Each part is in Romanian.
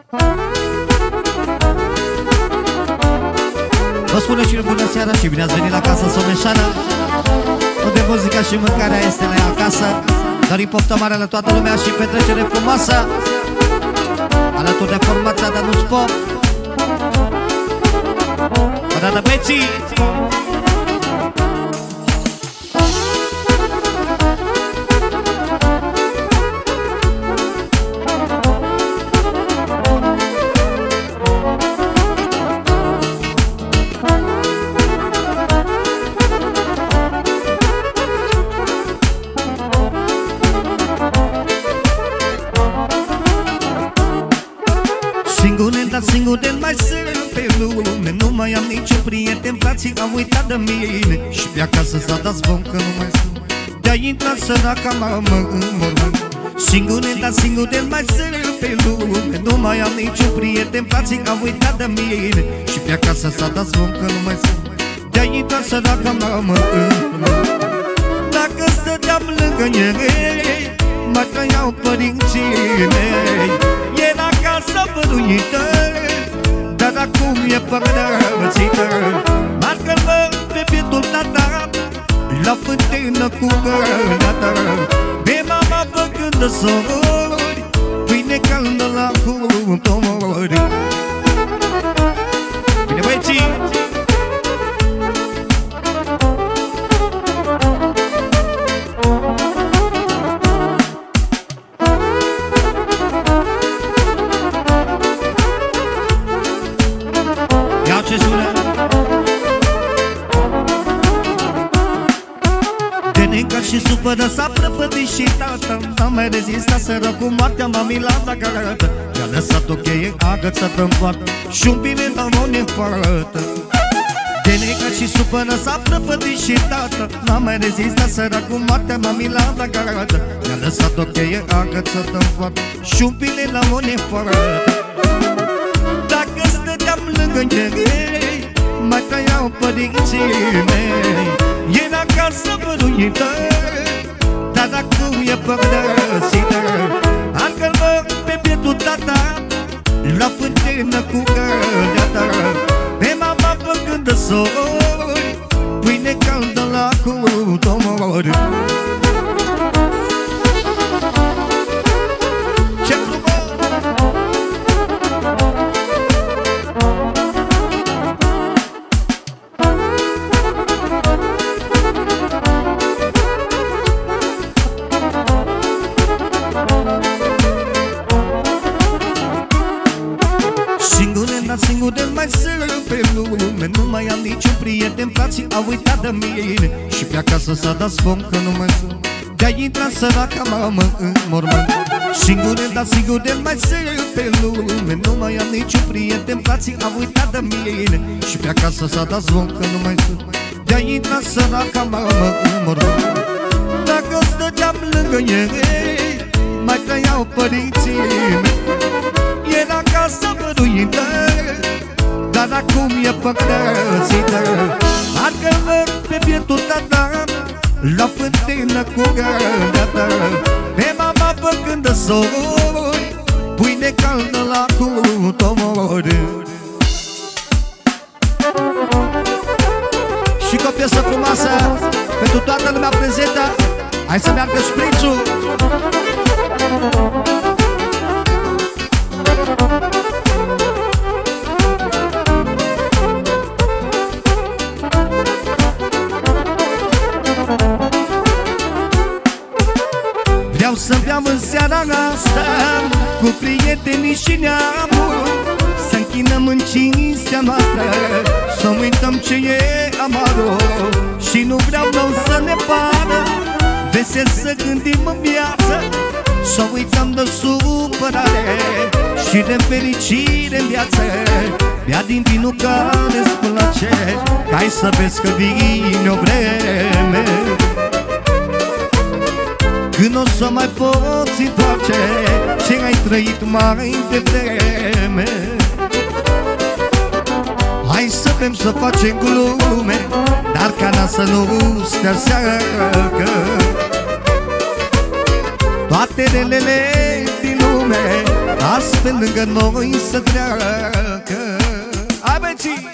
Vă spune cine bună seara și bine ați venit la Casa Someșană, unde muzica și mâncarea este la ea acasă. Dorim poftă mare la toată lumea și petrecere frumoasă, alături de formația Danus Pop. O dată băieții! Singur de mai sunt pe lume, nu mai am niciun prieten, frații au uitat de mine. Și pe acasă s-a dat zvon că nu mai sunt, de-a intrat săraca mamă în mormânt. Singur de mai sunt pe lume, nu mai am niciun prieten, frații au uitat de mine. Și pe acasă s-a dat zvon că nu mai sunt, de-a intrat săraca mamă în mormânt. Dacă stăteam lângă ei, mă trăiau părinții mei. Era casa văruită, dar acum e părățită. Marcă-l-mă pe pietul tata, la fântână cu gălată. Pe mama făcând de sori, pâine caldă la cuptori. Bine băieții! Și supără s-a prăpădit și tata, n-a mai rezistat săracul, moartea m-a milat la garată. I-a lăsat o cheie agățată în poartă și un bine la o nefată. De necat și supără s-a prăpădit și tata, n-a mai rezistat săracul, moartea m-a milat la garată. I-a lăsat o cheie agățată în poartă și un bine la o nefată. Dacă stăteam lângă ei, mai trăiau părinții mei. Era casa văruită, dar acum e părățită. Arcă-l-mă pe pietul tata, la fântână cu găleată. Pe mama făcând de sori, pâine caldă la cuptori. Ce frumos! Singur de mai sunt pe lume, nu mai am niciun prieten, frații au uitat de mine. Și pe acasă s-a dat zvon că nu mai sunt, de-a intrat săraca mamă în mormânt. Singur de mai sunt pe lume, nu mai am niciun prieten, frații au uitat de mine. Și pe acasă s-a dat zvon că nu mai sunt, de-a intrat săraca mamă în mormânt. Dacă stăteam lângă ei, mai trăiau părinții mei. Era casa văruită, dar acum e părățită. Arcă-l-mă pe pietul tata, la fântână cu găleată. Pe mama făcând de sori, pâine caldă la cuptori. Și cu o piesă frumoasă pentru toată lumea prezentă. Hai să meargă șprițul! Vreau să beau în seara asta cu prietenii și neamul, să închinăm în cinstea noastră, să uităm ce e amarul. Și nu vreau să ne pară, vesel să gândim în viață, să uităm de supărare și de fericire în viață. Bea din vinul care-ți place, hai să vezi că vine o vreme când o să mai poți întoarce ce ai trăit mai devreme. Hai să bem, să facem glume, dar cana să nu sterseacă toate relele din lume. Asta pe lângă noi să treacă. Hai băieții!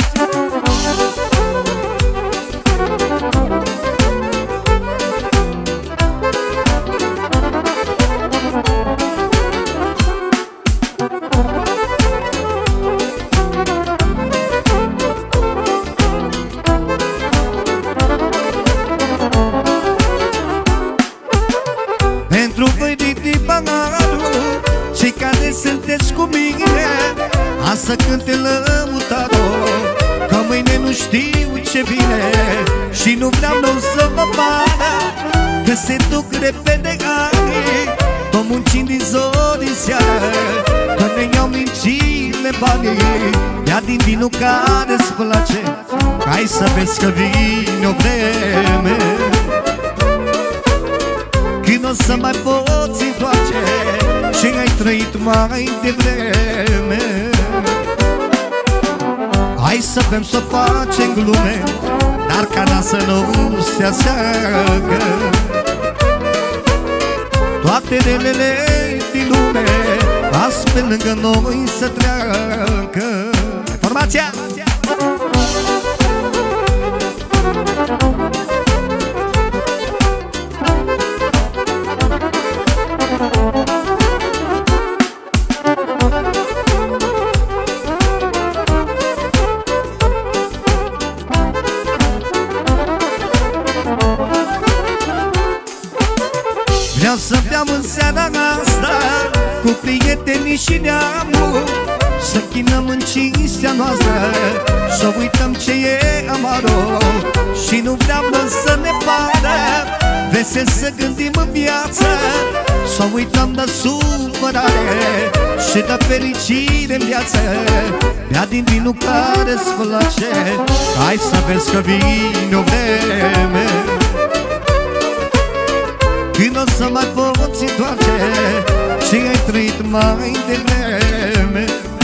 Pentru voi din Bangaru, cei care sunteți cu mine, asta cânte lăutator, că mâine nu știu ce vine. Și nu vreau nou să mă pară, că se duc repede ani, tot muncind din zori din seară, că ne iau mincile banii. Ia din vinul care-ți place, hai să vezi că vine o vreme când o să mai poți întoarce și ai trăit mai devreme. Hai să bem, să facem glume, dar cana să nu se aseagă. Toate relele din lume azi pe lângă noi să treacă. Formația! Vreau să beau în seara asta cu prietenii și neamul, să chinăm în cinstea noastră, să uităm ce e amarul. Și nu vreau să ne pară vesel să gândim în viață, să uităm de supărare și de fericire în viață. Ia din vinul care-ți place, hai să vezi că vine o vreme când o să mai poți întoarce și ai trăit mai devreme.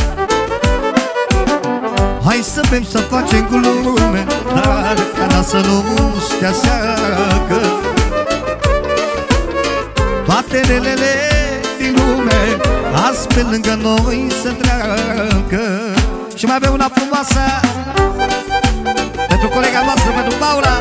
Hai să bem, să facem glume, dar cana să nu te aseagă. Toate relele din lume azi pe lângă noi să treacă. Și mai avem una frumoasă pentru colega noastră, pentru Paula.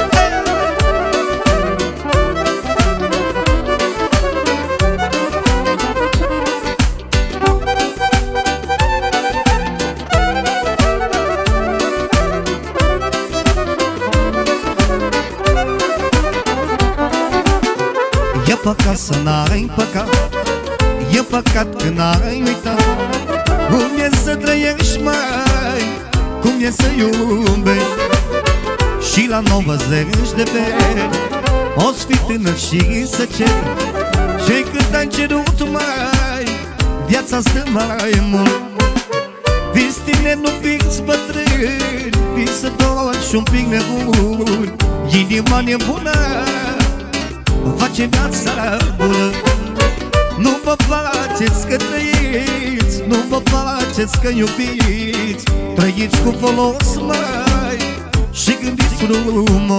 E păcat să n-ai păcat, e păcat că n-ai uitat cum e să trăiești, mai, cum e să iubești. Și la 90 de bani o-ți fi tânăr și să ceri, și cât ai cerut, mai, viața stă mai mult. Vis tine, nu fiți bătrâni, vis să doar și un pic nebun. Inima nebună face viața bună. Nu vă faceți că trăiți, nu vă faceți că iubiți, trăiți cu folos, mai, și gândiți frumos.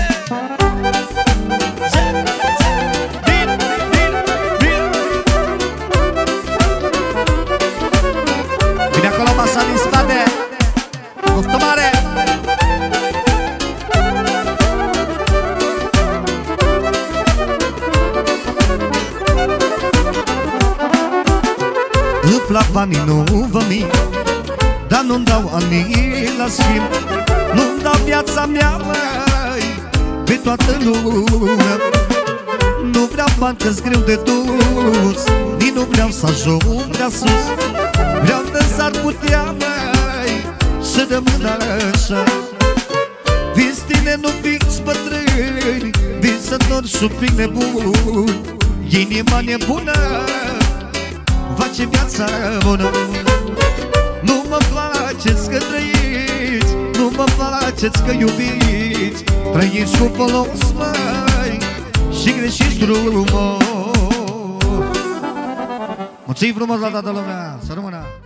Vine acolo masa din spate, poftă mare. Îmi plac banii, nu vă mint, dar nu-mi dau anii la schimb. Nu-mi dau viața mea, măi, pe toată lumea. Nu vreau bani că-s greu de dus, nici nu vreau să ajung prea sus. Vreau de s-ar putea, măi, să rămână așa. Vis tine, nu fiți bătrâni, visători și un pic nebuni. Inima nebună face viața bună. Nu mă faceți că trăiți, nu mă faceți că iubiți, trăiți cu folos, mai, și greșiți frumos. Mulțumim frumos la toată lumea, să rămână!